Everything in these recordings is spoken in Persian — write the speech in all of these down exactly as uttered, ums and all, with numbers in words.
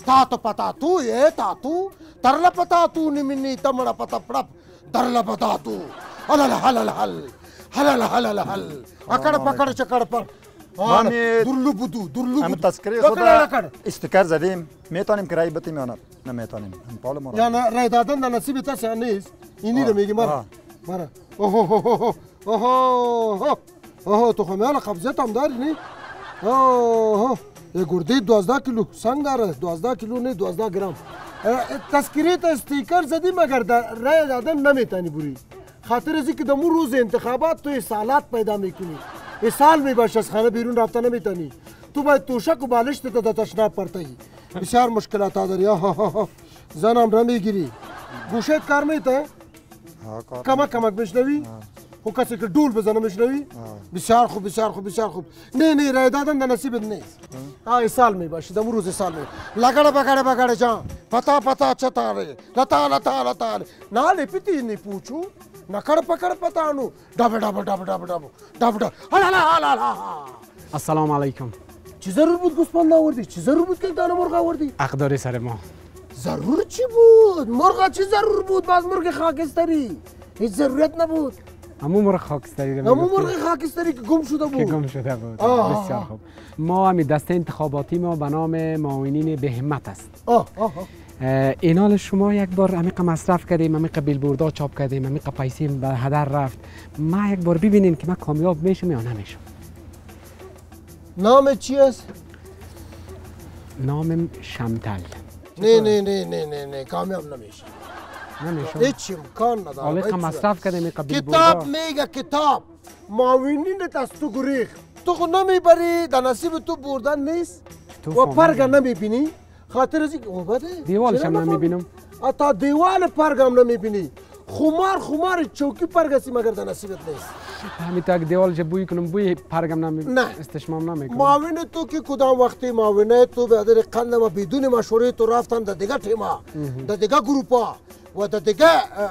تاتو پتاتو ఏ తాతు తర్ల పతాతు నిమిని తమడ పతప్డప్ తర్ల పతాతు హలల హలల హల్ హలల హలల హల్ అక్కడ పకడ చకడ پر درلو بودو درلو هم بودو تذکره خود استیکر زدیم میتونیم که رای بدیم یا نه نه میتونیم هم پال ما یا نه رای دادن در نصیب تاس نیست اینی رو میگی مرا مرا اوه اوه اوه اوه تو خمیال قبضت هم داری نی اوه یه گرده دوازده کیلو سنگ داره دوازده کیلو نه دوازده گرم تذکره تا استیکر زدیم اگر در رای دادن نمیتونی بری خاطر ازی که دمو روز انتخابات تو سالات پیدا میکنی یه سال می باشه از خانه بیرون رفته نمیتونی تو باید توشک و بالشت تا تشناب پرتایی بسیار مشکلات داری زنم را میگیری گوشت کار میته کمک کمک میشنوی خو کسی که ډول بزنه میشنوی بسیار خوب بسیار خوب بسیار خوب نه نه رای دادن در نصیبت نیست ها سال می باشه دمو روز سال می لگڑ بگڑ بگڑ جان پتا پتا چتا رے لتا لتا لتا نالے پتی نہیں پوچھو نکڑ پکڑ پتانو ڈب ڈب ڈب ڈب ڈب ڈب ڈب هلا هلا هلا السلام علیکم چی ضرور بود گوسفند آوردی چی ضرور بود که دانه مرغ آوردی حق داری سر ما ضرور چی بود مرغ چی ضرور بود باز مرغ خاکستری هیچ ضرورت نبود همون مرغ خاکستری همون مرغ خاکستری که گم شده بود که گم شده بود بسیار خوب ما همین دسته انتخاباتی ما به نام معاونین به همت است آه آه اینال شما یک بار عمیق مصرف کردیم عمیق بیلبوردها چاپ کردیم عمیق پیسه به هدر رفت ما یک بار ببینیم که ما کامیاب میشم یا نمیشم نام چی است؟ نامم شمتل نه نه نه نه نه نه کامیاب نمیشه نمیشم هیچ امکان نداره عمیق مصرف کردیم عمیق کتاب میگه کتاب معاونینت از تو گریخت تو خود نمیبری در نصیب تو بردن نیست و پرگه نمیبینی خاطر ازی او بده دیوالش هم نمیبینم تا دیوال پرگم نمیبینی خمار خمار چوکی پرگسی مگر در نصیبت نیست همین تا دیوال جه بوی کنم بوی پرگم نمیبینم نه استشمام نمیکنم معاون تو که کدام وقتی معاونه تو به در قندم بدون مشوره تو رفتن در دیگه تیما در دیگه گروپا و در دیگه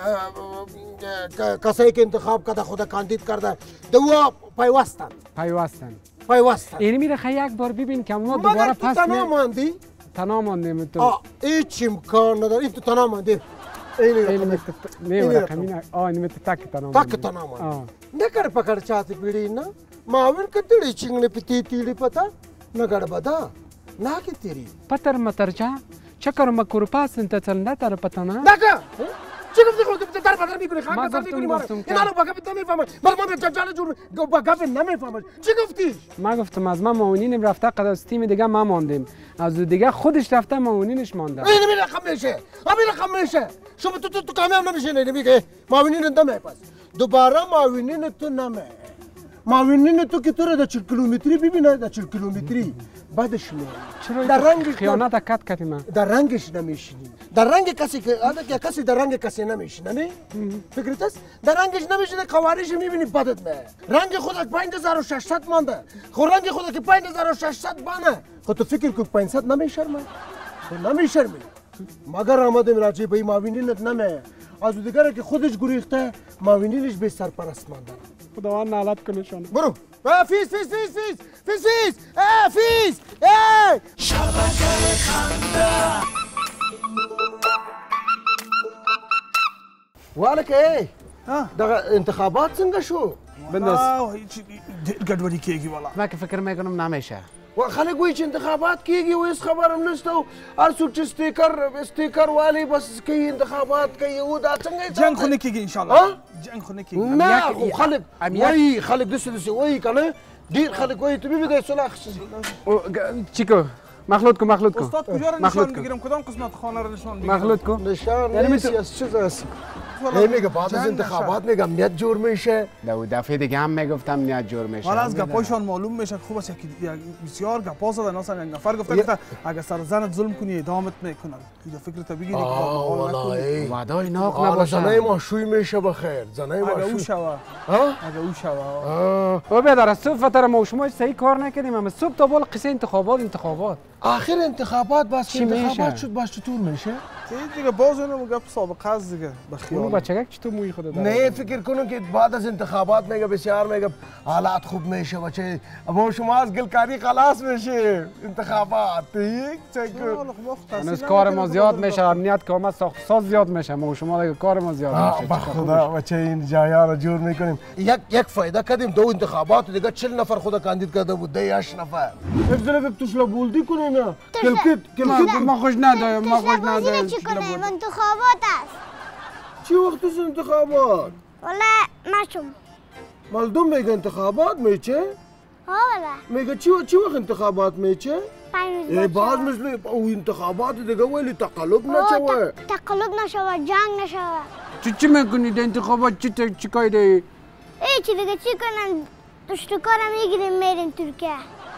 کسایی که انتخاب کرده خود کاندید کرده دوا پیوستن پیوستن پیوستن این میره خیلی یک بار ببین که ما دوباره پس مگر تو تنها ماندی تنها ماندیم تو آه هیچ امکان نداره این تو تنها ماندی این رقم نه رقم نه آه این مت تک تنها تک تنها ماندی نکر پکڑ چاہتی پیڑی نا معاون که تیڑی چنگنے پتی تیڑی پتا نگڑ بدا نا کی تیری پتر مترچا چکر مکور پاس انت چل نتر پتا نا نگا چی گفتی خود در پدر میکنی خاک سر میکنی مارا اینا رو بگه نمیفهمم بر ما به جاله جور بگه نمیفهمم چی گفتی ما گفتم از ما معاونین رفته قد از تیم دیگه ما ماندیم از دیگه خودش رفته معاونینش مانده این می رقم میشه همین رقم میشه شما تو تو کامیاب نمیشه نه میگه معاونین نمیه پس دوباره معاونین تو نمیه معاونین تو که تو را در چهل کیلومتری ببینه در چهل کیلومتری بعدش میاد چرا در رنگ خیانت کت کردیم در رنگش نمیشینی در رنگ کسی که آده که کسی در رنگ کسی نمیشینه نه فکرت است در رنگش نمیشینه خوارش میبینی بدت میاد رنگ خودت پنج هزار و ششصد مانده خود رنگ خودت که پنج هزار و ششصد بانه خود تو فکر که پنجصد نمیشرمه تو نمیشرمی مگر آمدیم راجع به معاونینت نمیه از دیگره که خودش گریخته معاونینش به سرپرست مانده خداوند نالت کنه شون برو فیس فیس فیس فیس فیس فیس اه فیس اه شبکه خنده والک ای دغه انتخابات څنګه شو بنداز هیڅ ګډوډي کېږي والا ما که فکر میکنم نمیشه و خلک وایي چې انتخابات کېږي و هېڅ خبر هم نشته و هر څوک چې سټیکر سټیکر والی بس کوي انتخابات کوي و دا څنګه جنګ خو نه کېږي انشاءالله جنګ خو نه کېږي نه خو خلک وایي خلک داسې داسې وایي که نه ډېر خلک وایي ته ببینې صلاح چیکو مخلوط کو مخلوط کو استاد کجا رو نشان بگیرم کدام قسمت خانه رو نشان بگیرم مخلوط کو نشان نیستی از چیز است میگه بعد از انتخابات میگم امنیت جور میشه دو دفعه دیگه هم میگفتم امنیت جور میشه حالا از گپاشان معلوم میشه خوب است که بسیار گپا زدن اصلا یک نفر گفته که اگه سر زنت ظلم کنی ادامت میکنن اینجا فکرت بگیری که والله وعدای ناق نباشه زنای ما شوی میشه بخیر زنای ما اگه او شوه اگه او شوه او بیادر صبح فتره ما شما صحیح کار نکردیم اما صبح تا بال قصه انتخابات انتخابات آخر انتخابات بس انتخابات شد باش چطور میشه دیگه باز اونم گپ سابقه است دیگه به اونو خیال بچگک چطور موی خود داره؟ نه فکر کنم که بعد از انتخابات میگه بسیار میگه حالات خوب میشه بچه اما شما از گلکاری خلاص میشه انتخابات یک هنوز کار ما زیاد میشه، امنیت که آمد ساخت ساز زیاد میشه، ما و شما دیگه کار ما زیاد میشه. به خدا بچه این جایا رو جور میکنیم. یک یک فایده کردیم دو انتخابات دیگه چهل نفر خود کاندید کرده بود ده هشت نفر. یک ذره توشلا بولدی کنه نه. کلکت کلکت ما خوش نداریم، ما خوش نداریم. چی کنیم؟ انتخابات است. چی وقت است انتخابات؟ والا ماشوم. مردم میگه انتخابات میچه؟ ها والا. میگه چی چی وقت انتخابات میچه؟ پنج ای باز مثل او انتخابات دیگه ولی تقلب نشوه. تقلب نشوه، جنگ نشوه. چی چی میکنید انتخابات چی چی کاری؟ ای چی دیگه چی کنن؟ دشتکار میگیریم میریم ترکیه.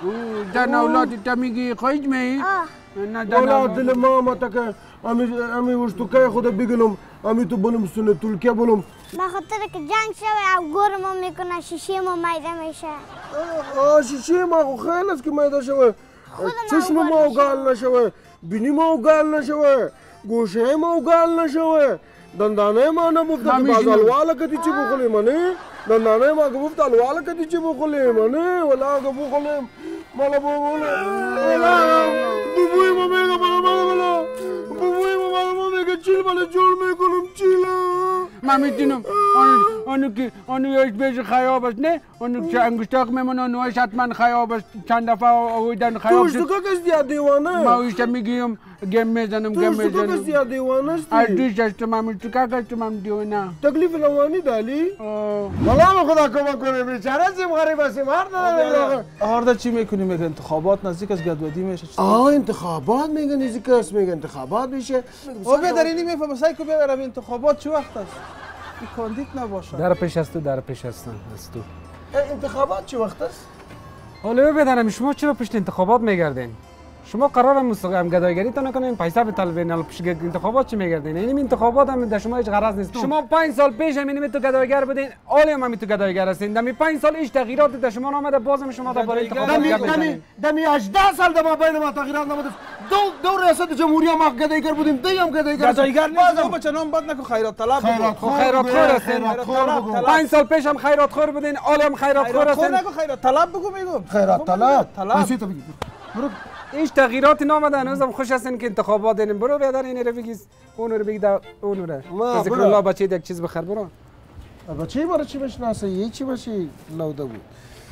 در اولاد تا میگی خواهید می؟ آه. نه در والا دل ما متا که امی امی وشتوکای خود بگلم امی تو بلم سن ترکیه بلم. به خاطر که جنگ شوه او گور ما میکنه شیشه ما میده میشه. آه شیشه ما خو خیلی است که میده شوه. چشم ما گال نشوه، بینی ما گال نشوه، گوشه ما گال نشوه. دندانه ما نمفته که باز الوالا کتی چی بخوریم نه؟ دندانه ما گفت الوالا کتی چی بخوریم نه؟ ولا که بخوریم مالا بخوریم. ولا بوی ما میگه مالا مالا مالا بوی ما مالا ما میگه چیل مالا جور میکنم چیلا. من میتونم آنو که آنو یاش بیش خیاب است نه؟ آنو که انگشتاق میمونه آنوش حتما خیاب است چند دفعه آویدن خیاب شد. تو که کسی دیگه دیوانه؟ ما ایشتا میگیم گم میزنم گم میزنم. تو کسی دیگه دیوانه استی؟ از دوش هستم هم تو که هستم هم دیوانه. تکلیف لوانی دالی؟ والا خدا کمک کنه بیچاره سیم غریب هستیم هر داره. هارده چی میکنی؟ میگه انتخابات نزدیک از گدودی میشه. آه انتخابات میگه نزدیک است میگه انتخابات میشه. او بیادر نمیفهمه سعی کو بیادر انتخابات چه وقت است؟ این کاندید نباشه. در پیش است تو در پیش هستم از تو. انتخابات چه وقت است؟ حالا بدانم شما چرا پشت انتخابات میگردین؟ شما قرار مستقیم گدایگری تا نکنین پیسه بطلبین حالا پشت انتخابات چی میگردین؟ این انتخابات هم در شما هیچ غرض نیست. شما پنج سال پیش همین تو گدایگر بودین، حالا هم همین تو گدایگر هستین. دمی پنج سال هیچ تغییرات در شما نامده، بازم شما در برای انتخابات دمی دمی هجده سال در بین ما تغییرات نموده. دو دو ریاست جمهوری ما گدایگر بودیم، دی هم گدایگر. گدایگر نیست بچه نام بد نکن خیرات طلب. خیرات خور خیرات خور هستین. پنج سال پیش هم خیرات خور بودین، حالا هم خیرات خور هستین. خیرات نکن خیرات طلب بگو میگم. خیرات طلب. طلب. برو هیچ تغییراتی نامده، هنوزم خوش هستین که انتخابات دینیم. برو بیادر این رو بگی اون رو بگی اون رو. ذکر الله بچه یک چیز بخیر برو. بچه برای چی بشناسه؟ یه چی باشی لوده بود.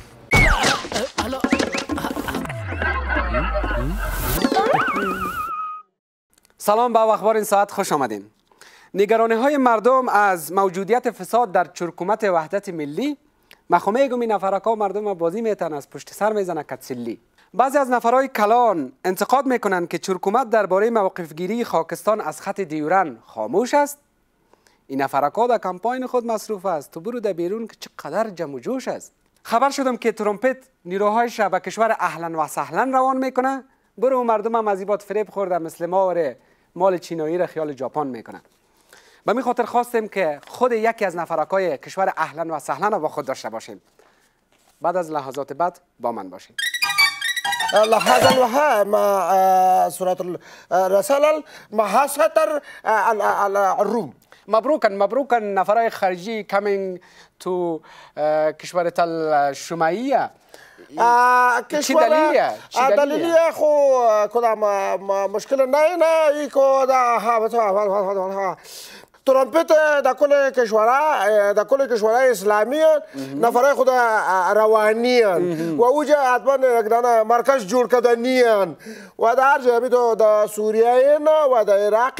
سلام به اخبار این ساعت خوش آمدین. نگرانی های مردم از موجودیت فساد در چرکومت وحدت ملی مخومه گمی نفرکا مردم بازی میتن از پشت سر میزنه کتسلی. بعضی از نفرهای کلان انتقاد میکنند که چرکومت درباره موقفگیری خاکستان از خط دیورن خاموش است. این نفرکا در کمپاین خود مصروف است. تو برو در بیرون که چقدر جمع و جوش است. خبر شدم که ترومپت نیروهایش را به کشور اهلا و سهلا روان میکنه. برو مردم هم از ایبات فریب خورده مثل ما وره مال چینایی را خیال ژاپن میکنه. به می خاطر خواستیم که خود یکی از نفرکای کشور اهلا و سهلا را با خود داشته باشیم. بعد از لحظات بعد با من باشیم. لحظة وها مع سورة الرسالة محاسة الروم. مبروكا مبروكا نفرای خارجی coming to کشور تل شمائیه. چی دلیلیه؟ دلیلیه خو کدام مشکل نه نه ای کو دا ها ترامپت در کل کشورها در کل کشورهای اسلامی نفرای خود روانی و اوجا حتما یک مرکز جور کردنی و در هر جایی تو در سوریه و در عراق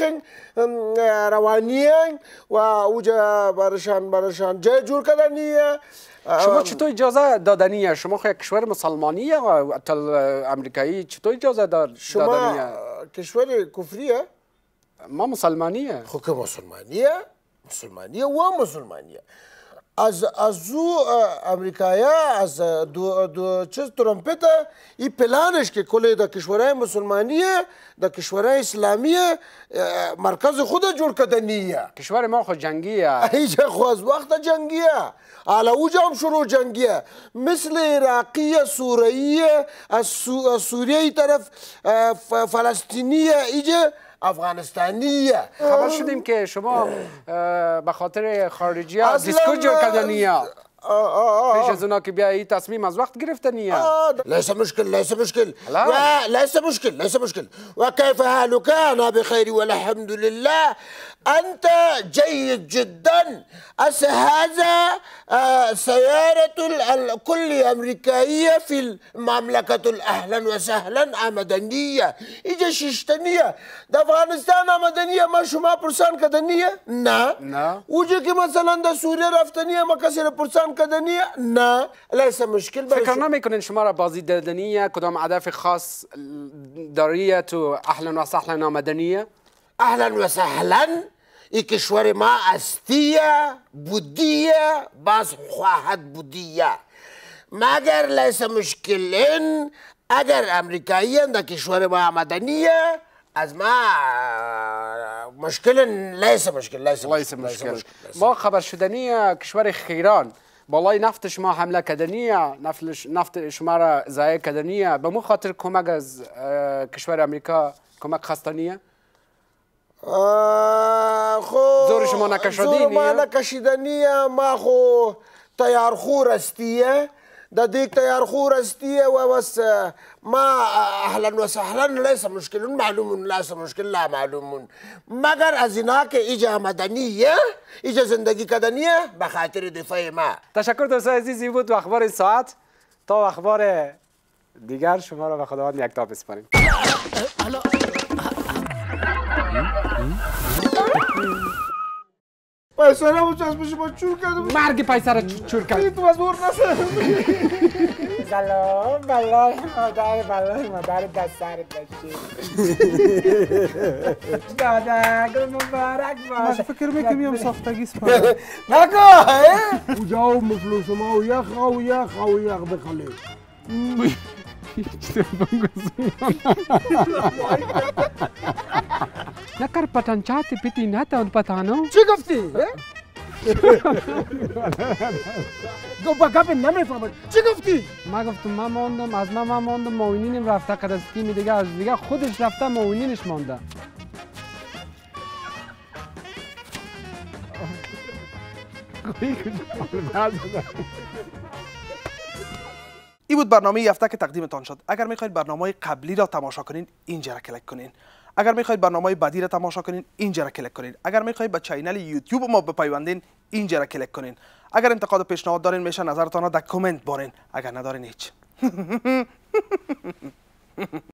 روانی و اوجا برشان برشان جای جور کردنی. شما چطور اجازه دادنیه؟ شما خو یک کشور مسلمانیه و تل امریکایی چطور اجازه دادنیه؟ شما کشور کفریه؟ ما مسلمانیه. خب که مسلمانیه؟ مسلمانیه و مسلمانیه. از از او امریکایی از دو دو چیز ترامپت این پلانش که کل در کشورهای مسلمانیه در کشورهای اسلامیه مرکز خود جور کردنیه. کشور ما خود جنگیه. ایجا خو از وقت جنگیه. حالا اوجا هم شروع جنگیه مثل عراقی سوریه از سوریه طرف فلسطینیه ایجا افغانستانیه. خبر شدیم که شما به خاطر خارجی ها دیسکو جور کردنی ها پیش از اونا که بیا این تصمیم از وقت گرفتنی ها. ليس مشكل ليس مشكل ليس مشكل ليس مشكل. وكيف حالك؟ أنا بخير والحمد لله. أنت جيد جدا. هذا سيارة الكل أمريكية في المملكة أهلا وسهلا آمدنية. إجا ششتنية ده أفغانستان آمدنية ما شما پرسان کدنیه؟ نه. نه. اوجه که مثلا ده سوریه رفتنیه ما کسی را پرسان کدنیه؟ نه. ليس مشكل. فکر نمیکنین شما را بازی دادنیه کدام هدف خاص داریه تو اهلا و سهلا آمدنیه؟ اهلا و سهلا. این کشور ما استیه بودیه باز خواهد بودیه مگر لیس مشکلین اگر امریکایی در کشور ما آمدنیه از ما مشکل لیس مشکل لیس مشکل, مشکل. ما خبر شدنی کشور خیران بالای نفت شما حمله کردنیه نفت شما را ضایع کردنیه به مو خاطر کمک از کشور امریکا کمک خواستنیه؟ خو زور شما نکشیدنیه؟ زور ما نکشیدنیه ما خو تیارخور استیه دا دیک تیارخور استیه و بس ما اهلا و سهلا لیس مشکل معلوم لیس مشکل لا معلوم مگر از اینا که ایجا مدنیه ایجا زندگی کدنیه به خاطر دفاع ما. تشکر دوستان عزیزی بود و اخبار این ساعت تا اخبار دیگر شما را به خداوند یکتا بسپاریم. پیسه را بود چسب شما چور کردم مرگ پیسه را چور کرد تو از بور نسه سلام بلای مادر بلای مادر دست سرت باشی دادر مبارک باش. من فکر میکنم ساختگی سپاره نکا اوجاو مفلوس ما و یخ و یخ و یخ بخاله نکر پتانچاتی پیتی نتا اون پتانو چی گفتی؟ گو با گپ نمیفهمم چی گفتی؟ ما گفتم ما ماندم از ما ما ماندم موینینم رفته قد از تیم دیگه از دیگه خودش رفته موینینش مانده. این بود برنامه یفته که تقدیمتان شد. اگر میخواید برنامه قبلی را تماشا کنین اینجا را کلیک کنین. اگر میخواید برنامه بعدی را تماشا کنین اینجا را کلیک کنین. اگر میخواید به چینل یوتیوب ما بپیوندین اینجا را کلیک کنین. اگر انتقاد و پیشنهاد دارین میشه نظرتان را در کامنت بارین. اگر ندارین هیچ